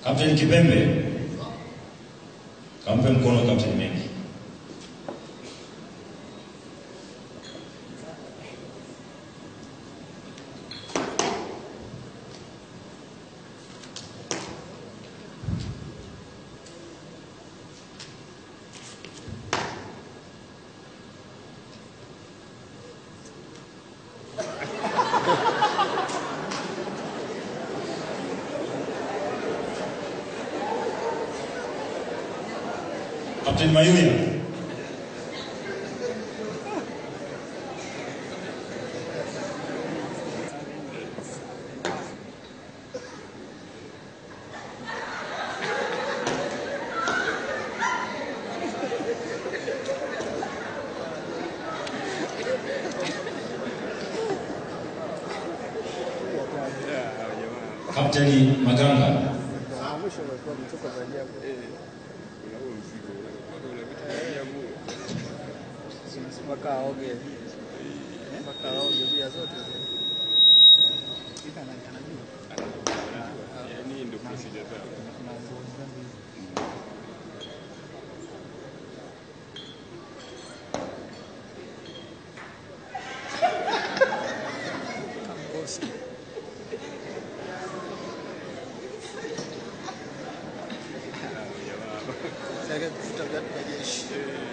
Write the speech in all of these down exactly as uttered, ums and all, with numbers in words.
Kapteni Kipembe, kampe mkono Kapteni Mengi. Kapteni Mayuya. Kapteni Maganga. Mpaka oge. Mpaka oge bia zote. Ika anajua. Yaani ndio procedure zao. Sasa tutagat jeshi.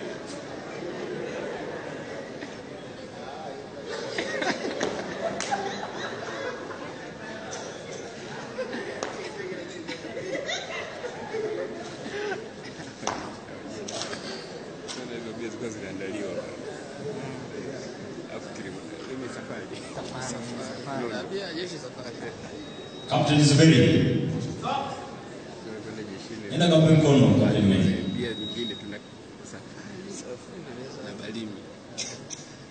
Zinaandaliwa. Afikiri ni safari. Safari. Pia jeshi safari. Kapteni Zuberi. Enda kampe mkono Kapteni Mengi. Pia vingine tuna safari. Safari na Balimi.